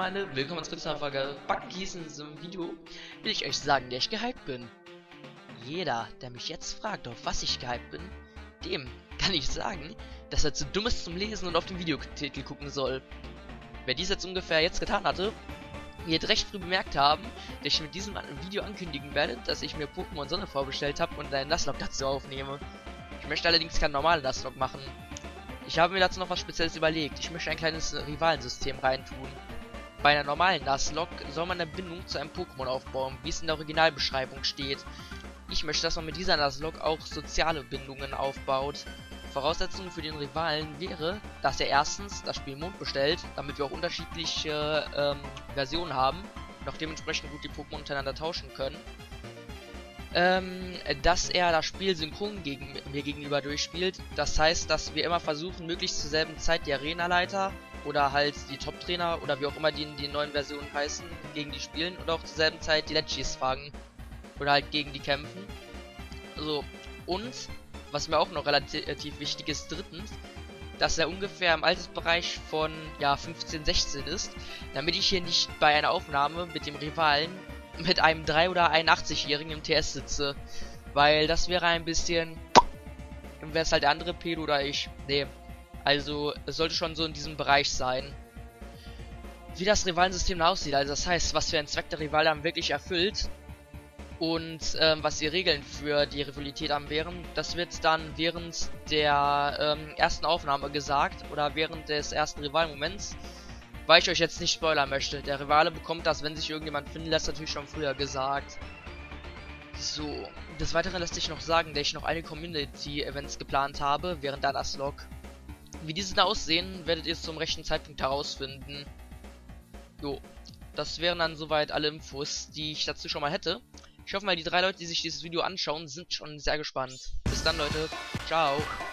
Freunde, willkommen zu einer Folge Backenkies. In diesem Video will ich euch sagen, dass ich gehypt bin. Jeder, der mich jetzt fragt, auf was ich gehypt bin, dem kann ich sagen, dass er zu dumm ist zum Lesen und auf den Videotitel gucken soll. Wer dies jetzt ungefähr jetzt getan hatte, wird recht früh bemerkt haben, dass ich mit diesem Video ankündigen werde, dass ich mir Pokémon Sonne vorbestellt habe und einen Nuzlocke dazu aufnehme. Ich möchte allerdings keinen normalen Nuzlocke machen. Ich habe mir dazu noch was Spezielles überlegt. Ich möchte ein kleines Rivalensystem reintun. Bei einer normalen Nuzlocke soll man eine Bindung zu einem Pokémon aufbauen, wie es in der Originalbeschreibung steht. Ich möchte, dass man mit dieser Nuzlocke auch soziale Bindungen aufbaut. Voraussetzung für den Rivalen wäre, dass er erstens das Spiel Mond bestellt, damit wir auch unterschiedliche Versionen haben und auch dementsprechend gut die Pokémon untereinander tauschen können. Dass er das Spiel synchron mir gegenüber durchspielt. Das heißt, dass wir immer versuchen, möglichst zur selben Zeit die Arena-Leiter oder halt die Top-Trainer oder wie auch immer die in den neuen Versionen heißen, gegen die spielen und auch zur selben Zeit die Legis fangen oder halt gegen die kämpfen. So, und was mir auch noch relativ wichtig ist, drittens, dass er ungefähr im Altersbereich von 15, 16 ist, damit ich hier nicht bei einer Aufnahme mit dem Rivalen mit einem 3- oder 81-Jährigen im TS sitze, weil das wäre ein bisschen, dann wäre es halt der andere Pedo oder ich. Nee, also es sollte schon so in diesem Bereich sein. Wie das Rivalensystem aussieht, also das heißt, was für einen Zweck der Rival dann wirklich erfüllt und was die Regeln für die Rivalität dann wären, das wird dann während der ersten Aufnahme gesagt oder während des ersten Rivalmoments, weil ich euch jetzt nicht spoilern möchte. Der Rivale bekommt das, wenn sich irgendjemand finden lässt, natürlich schon früher gesagt. So, des Weiteren lässt sich noch sagen, dass ich noch einige Community-Events geplant habe während der Nuzlocke. Wie diese da aussehen, werdet ihr es zum rechten Zeitpunkt herausfinden. Jo, das wären dann soweit alle Infos, die ich dazu schon mal hätte. Ich hoffe mal, die 3 Leute, die sich dieses Video anschauen, sind schon sehr gespannt. Bis dann, Leute. Ciao.